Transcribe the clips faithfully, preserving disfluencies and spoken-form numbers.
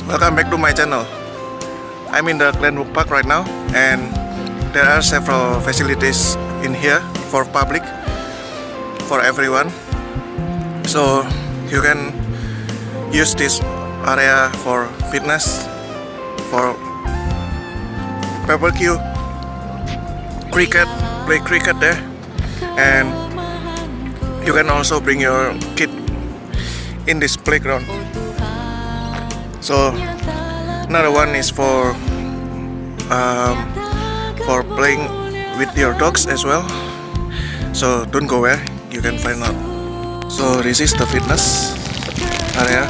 welcome back to my channel. I'm in the Glenbrook Park right now, and there are several facilities in here for public, for everyone. So you can use this area for fitness, for barbecue, cricket, play cricket there, and you can also bring your kid in this playground. So another one is for um, for playing with your dogs as well. So don't go where, you can find out. So this is the fitness area.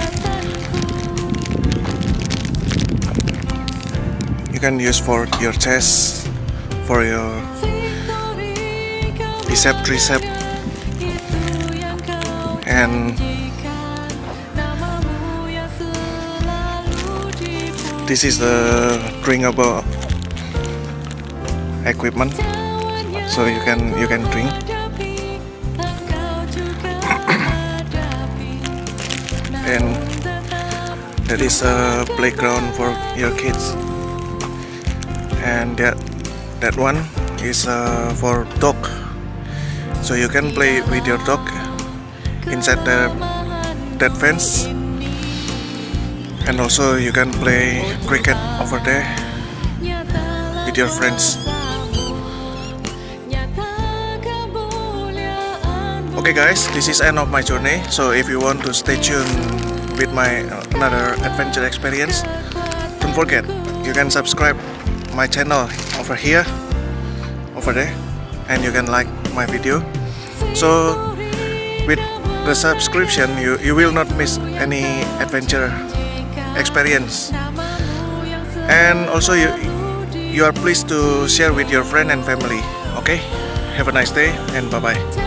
You can use for your chest, for your bicep, tricep, and this is the drinkable equipment, so you can you can drink. And that is a playground for your kids. And that that one is uh, for dog, so you can play with your dog inside the that fence. And also you can play cricket over there with your friends. Okay guys, this is end of my journey. So if you want to stay tuned with my uh, another adventure experience, don't forget, you can subscribe my channel over here, over there, and you can like my video. So with the subscription, you, you will not miss any adventure experience. And also you you are pleased to share with your friend and family. Okay, have a nice day and bye bye.